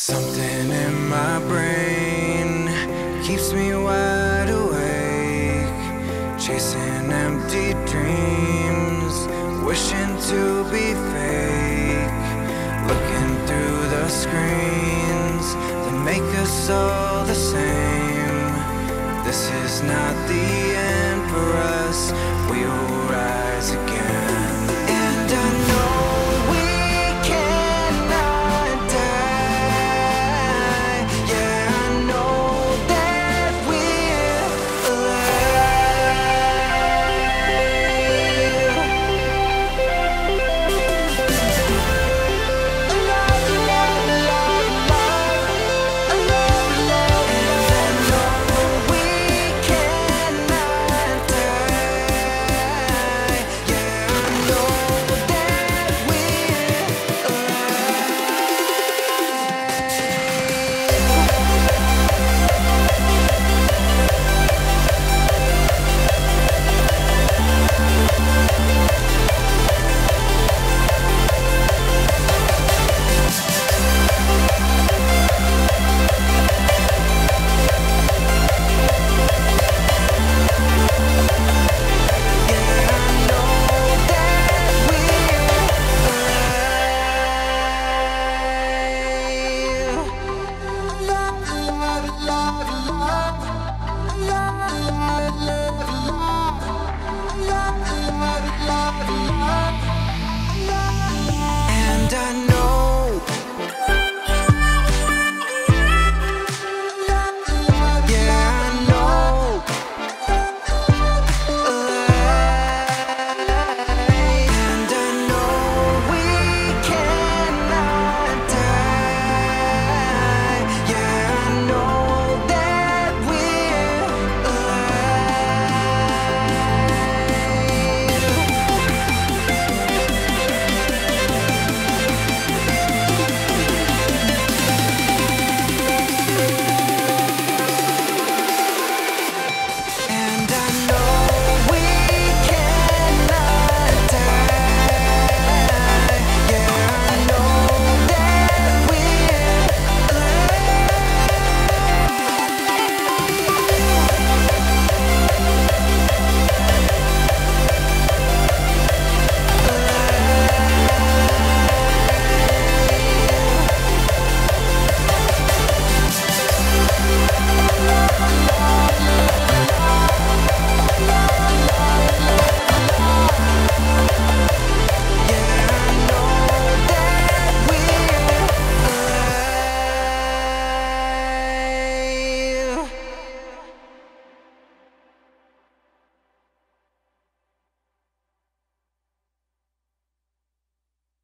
Something in my brain keeps me wide awake, chasing empty dreams, wishing to be fake, looking through the screens that make us all the same. This is not the end for us, we will rise.